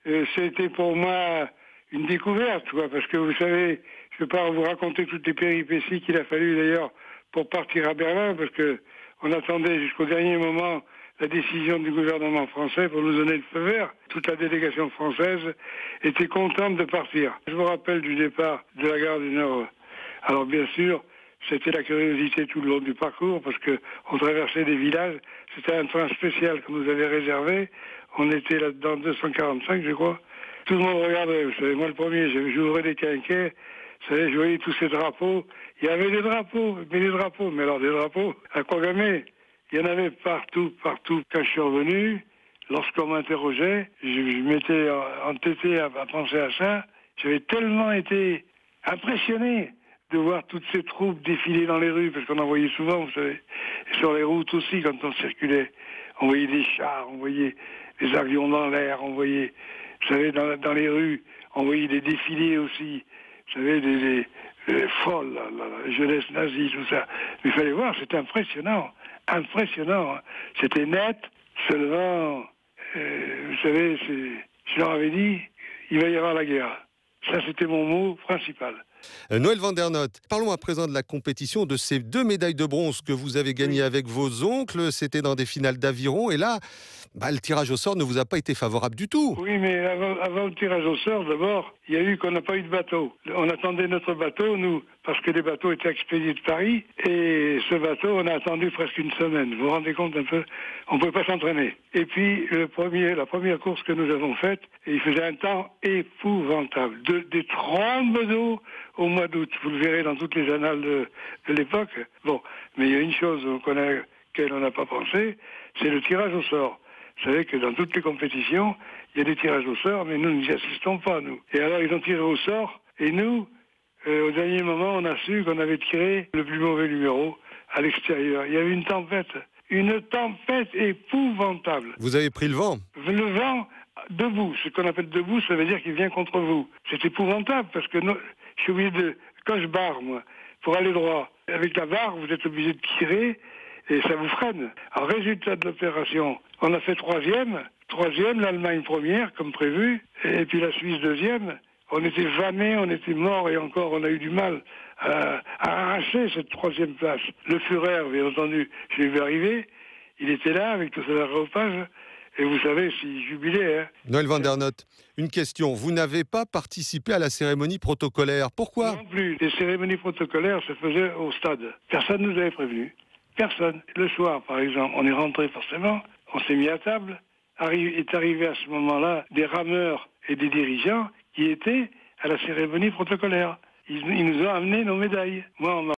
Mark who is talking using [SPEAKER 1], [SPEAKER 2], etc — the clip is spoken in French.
[SPEAKER 1] C'était pour moi une découverte, quoi, parce que vous savez, je ne vais pas vous raconter toutes les péripéties qu'il a fallu d'ailleurs pour partir à Berlin, parce que on attendait jusqu'au dernier moment la décision du gouvernement français pour nous donner le feu vert. Toute la délégation française était contente de partir. Je me rappelle du départ de la gare du Nord. Alors bien sûr, c'était la curiosité tout le long du parcours, parce que on traversait des villages. C'était un train spécial que nous avait réservé. On était là-dedans 245, je crois. Tout le monde regardait, vous savez, moi le premier, j'ouvrais des quinquets, vous savez, je voyais tous ces drapeaux. Il y avait des drapeaux, mais alors des drapeaux à programmer. Il y en avait partout. Quand je suis revenu, lorsqu'on m'interrogeait, je m'étais entêté à penser à ça. J'avais tellement été impressionné de voir toutes ces troupes défiler dans les rues, parce qu'on en voyait souvent, vous savez, et sur les routes aussi, quand on circulait. On voyait des chars, on voyait des avions dans l'air, on voyait, vous savez, dans les rues, on voyait des défilés aussi, vous savez, des folles, la jeunesse nazie, tout ça. Mais il fallait voir, c'était impressionnant. C'était net, seulement, vous savez, je leur avais dit, il va y avoir la guerre. Ça, c'était mon mot principal.
[SPEAKER 2] Noël van der Noot, parlons à présent de la compétition, de ces 2 médailles de bronze que vous avez gagnées avec vos oncles. C'était dans des finales d'aviron et là, le tirage au sort ne vous a pas été favorable du tout.
[SPEAKER 1] Oui, mais avant le tirage au sort, d'abord, il y a eu qu'on n'a pas eu de bateau. On attendait notre bateau, nous, parce que les bateaux étaient expédiés de Paris. Et ce bateau, on a attendu presque une semaine. Vous vous rendez compte un peu? On ne pouvait pas s'entraîner. Et puis, la première course que nous avons faite, il faisait un temps épouvantable. Des trombes d'eau au mois d'août. Vous le verrez dans toutes les annales de l'époque. Bon, mais il y a une chose auquel on n'a pas pensé, c'est le tirage au sort. Vous savez que dans toutes les compétitions, il y a des tirages au sort, mais nous n'y assistons pas, nous. Et alors, ils ont tiré au sort, et nous, au dernier moment, on a su qu'on avait tiré le plus mauvais numéro à l'extérieur. Il y avait une tempête épouvantable.
[SPEAKER 2] Vous avez pris le vent?
[SPEAKER 1] Le vent debout. Ce qu'on appelle debout, ça veut dire qu'il vient contre vous. C'est épouvantable, parce que je suis obligé quand je barre, moi, pour aller droit, avec la barre, vous êtes obligé de tirer, et ça vous freine. Alors, résultat de l'opération, on a fait troisième, l'Allemagne première, comme prévu, et puis la Suisse deuxième. On était vannés, on était morts, et encore, on a eu du mal à arracher cette troisième place. Le Führer, bien entendu, je l'ai vu arriver, il était là, avec tout son aréopage, et vous savez, s'il jubilait. Hein.
[SPEAKER 2] Noël van der Noot, une question. Vous n'avez pas participé à la cérémonie protocolaire. Pourquoi?
[SPEAKER 1] Non plus. Les cérémonies protocolaires se faisaient au stade. Personne ne nous avait prévenu. Personne. Le soir, par exemple, on est rentré forcément, on s'est mis à table. Est arrivé à ce moment-là des rameurs et des dirigeants qui étaient à la cérémonie protocolaire. Ils nous ont amené nos médailles. Moi, on m'a